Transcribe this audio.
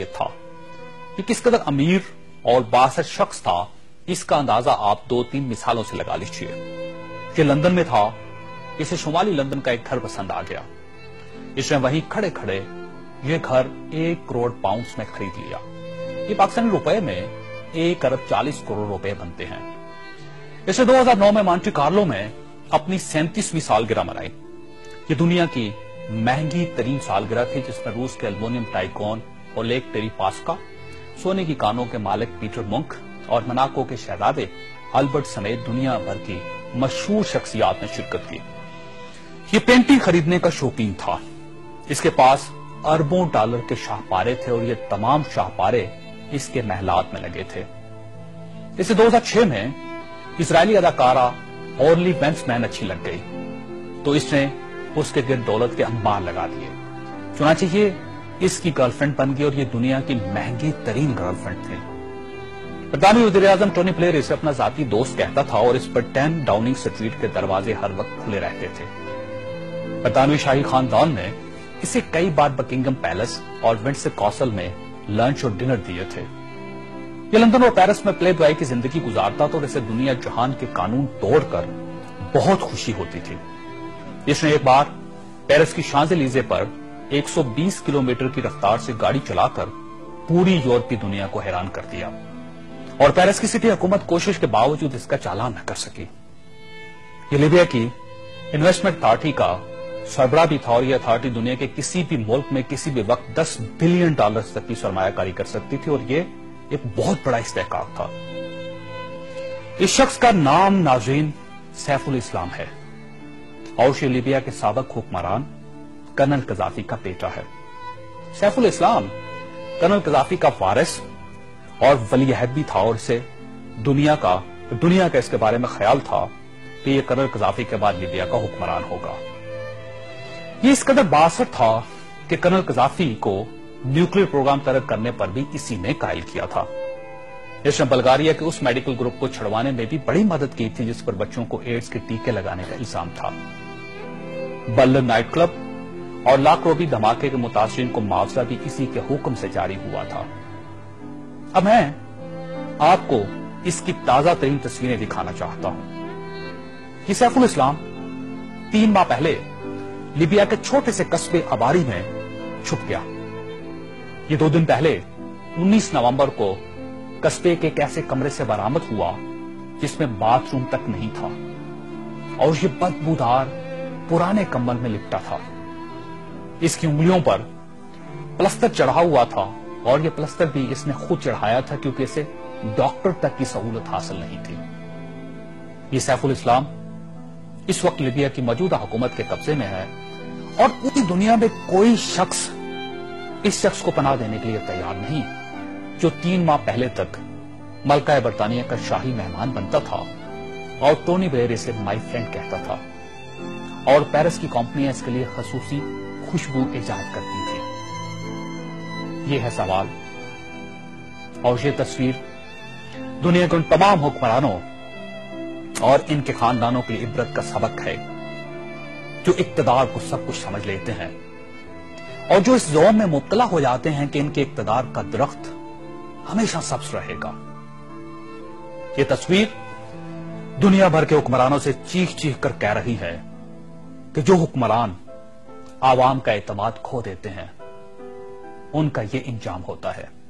था। ये किस कदर अमीर और बासर शख्स था, इसका अंदाजा आप 2-3 मिसालों से लगा लीजिए। ये लंदन में था, इसे शुमाली लंदन का एक घर पसंद आ गया। इसने वहीं खड़े खड़े ये घर 1 करोड़ पाउंड्स में खरीद लिया। ये पाकिस्तानी रुपए में 1 अरब 40 करोड़ रुपए बनते हैं। इसने 2009 में मॉन्टे कार्लो में अपनी 37वीं सालगिरह मनाई। ये दुनिया की महंगी तरीन सालगिरह थी, जिसमें रूस के एल्युमिनियम टाइकॉन ओलेग टेरिपास्का, सोने की कानों के मालिक पीटर मुंक और मोनाको के शहजादे अल्बर्ट समेत दुनिया भर की मशहूर शख्सियात ने शिरकत की। ये पेंटिंग खरीदने का शौकीन था। इसके पास अरबों डॉलर के शाहपारे थे और ये तमाम शाहपारे इसके महलात में लगे थे। इसे 2006 में इजरायली अदाकारा ऑर्ली वेंसमैन अच्छी लग गई, तो इसने उसके गिर्द दौलत के अंबार लगा दिए। चुनांचे ये इसकी गर्लफ्रेंड बन गई और ये दुनिया की महंगी तरीन गर्लफ्रेंड थी। बरतानवी वज़ीर-ए-आज़म टोनी ब्लेयर इसे अपना जाती दोस्त कहता था और इस पर 10 डाउनिंग स्ट्रीट के दरवाजे हर वक्त खुले रहते थे। बरतानवी शाही खानदान ने इसे कई बार बकिंगम पैलेस और विंडसर कासल में लंच और डिनर दिए थे। ये लंदन और पेरिस में प्ले बॉय की जिंदगी गुजारता था और इसे दुनिया जहान के कानून तोड़कर बहुत खुशी होती थी। इसने एक बार पेरिस की शांज़-एलीज़े पर 120 किलोमीटर की रफ्तार से गाड़ी चलाकर पूरी यूरोपीय दुनिया को हैरान कर दिया और पेरिस की सिटी हुकूमत कोशिश के बावजूद इसका चालान न कर सकी। ये लीबिया की इन्वेस्टमेंट अथॉरिटी का सरबराह भी था और यह अथॉरिटी दुनिया के किसी भी मुल्क में किसी भी वक्त $10 बिलियन तक की सरमायाकारी कर सकती थी और ये एक बहुत बड़ा इस्तेहकाक था। इस शख्स का नाम नाज़रीन सैफुल इस्लाम है और ये लीबिया के साबिक हुक्मरान कर्नल गद्दाफी का बेटा है। सैफुल इस्लाम कर्नल गद्दाफी का वारिस और वली अहद भी था और इसे दुनिया का इसके बारे में ख्याल था कि यह कर्नल गद्दाफी के बाद लीबिया का हुक्मरान होगा। ये इस कदर बासर था कि कर्नल गद्दाफी को न्यूक्लियर प्रोग्राम तर्क करने पर भी इसी ने कायल किया था। इसने बल्गारिया के उस मेडिकल ग्रुप को छुड़वाने में भी बड़ी मदद की थी जिस पर बच्चों को एड्स के टीके लगाने का इल्जाम था। बर्लिन नाइट क्लब और लाकरोबी धमाके के मुतासिरीन को मुआवजा भी इसी के हुक्म से जारी हुआ था। अब मैं आपको इसकी ताजा तरीन तस्वीरें दिखाना चाहता हूं। ये सैफुल इस्लाम 3 माह पहले लीबिया के छोटे से कस्बे अबारी में छुप गया। ये 2 दिन पहले 19 नवंबर को कस्बे के एक ऐसे कमरे से बरामद हुआ जिसमें बाथरूम तक नहीं था और ये बदबूदार पुराने कंबल में लिपटा था। इसकी उंगलियों पर प्लस्तर चढ़ा हुआ था और यह प्लस्तर भी इसने खुद चढ़ाया था क्योंकि इसे डॉक्टर तक की सहूलत हासिल नहीं थी। ये सैफुल इस्लाम इस वक्त लीबिया की मौजूदा हुकूमत के कब्जे में है और पूरी दुनिया में कोई शख्स इस शख्स को पनाह देने के लिए तैयार नहीं जो 3 माह पहले तक मलका बरतानिया का शाही मेहमान बनता था और टोनी ब्लेयर इसे माई फ्रेंड कहता था और पेरिस की कंपनियां इसके लिए खसूसी खुशबू इजाद करती थी। ये है सवाल और ये तस्वीर दुनिया के उन तमाम हुक्मरानों और इनके खानदानों के लिए इबरत का सबक है जो इक्तदार को सब कुछ समझ लेते हैं और जो इस ज़ौन में मुब्तला हो जाते हैं कि इनके इक्तदार का दरख्त हमेशा सब्ज रहेगा। ये तस्वीर दुनिया भर के हुक्मरानों से चीख चीख कर कह रही है कि जो हुक्मरान आवाम का एतमाद खो देते हैं उनका ये इंजाम होता है।